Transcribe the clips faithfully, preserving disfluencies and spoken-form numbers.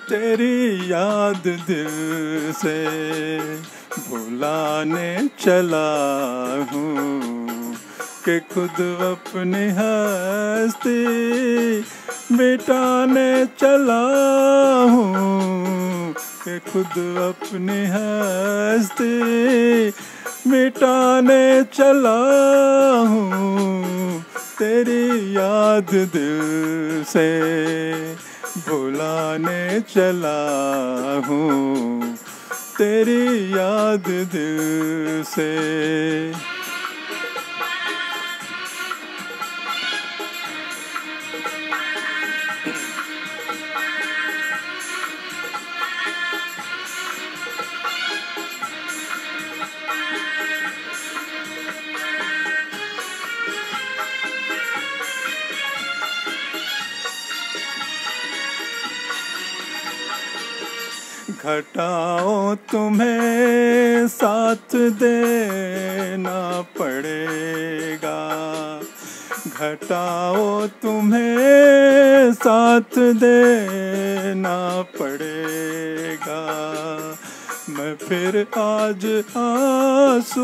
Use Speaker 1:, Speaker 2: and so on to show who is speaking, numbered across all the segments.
Speaker 1: तेरी याद दिल से भुलाने चला हूँ कि खुद अपनी हस्ती मिटाने चला हूँ कि खुद अपनी हस्ती मिटाने चला हूँ। तेरी याद दिल से भुलाने चला हूँ, तेरी याद दिल से। घटाओ तुम्हें साथ देना पड़ेगा, घटाओ तुम्हें साथ देना पड़ेगा। मैं फिर आज आंसू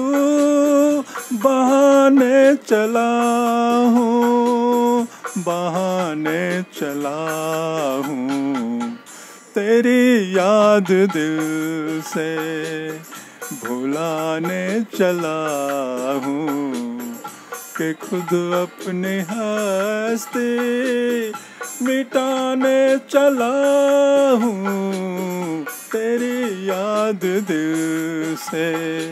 Speaker 1: बहाने चला हूँ, बहाने चला हूँ। तेरी याद दिल से भुलाने चला हूँ कि खुद अपनी हस्ती मिटाने चला हूँ। तेरी याद दिल से।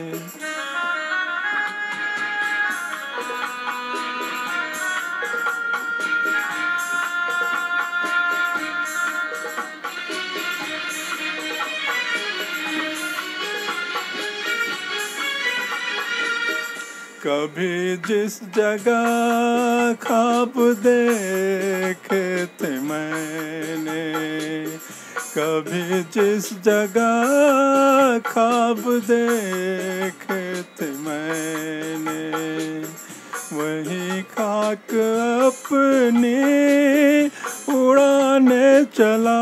Speaker 1: कभी जिस जगह ख्वाब देखे थे मैंने, कभी जिस जगह ख्वाब देखे थे मैंने, वही खाक अपनी उड़ाने चला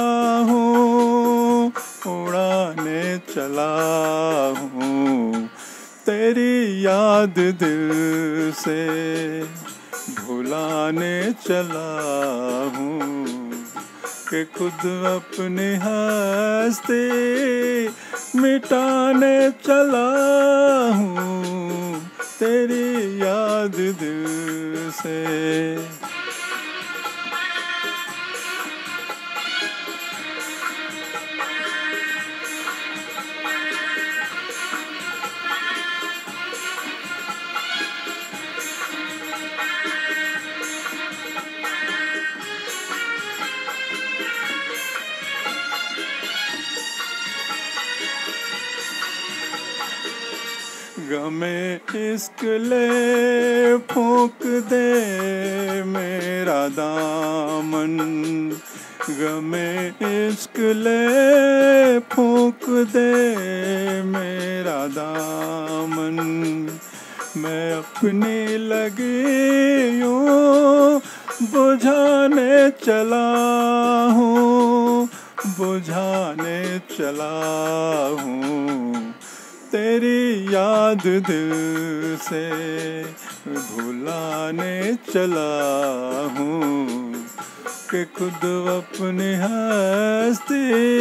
Speaker 1: हूँ, उड़ाने चला हूँ। तेरी याद दिल से भुलाने चला हूँ कि खुद अपनी हस्ती मिटाने चला हूँ। तेरी याद दिल से। गमे इश्क ले फूंक दे मेरा दामन, गमे इश्क ले फूंक दे मेरा दामन। मैं अपनी लगी यूं बुझाने चला हूँ, बुझाने चला हूँ। तेरी याद दिल से भुलाने चला हूँ कि खुद अपनी हस्ती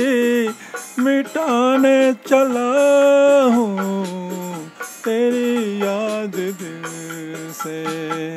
Speaker 1: मिटाने चला हूँ। तेरी याद दिल से।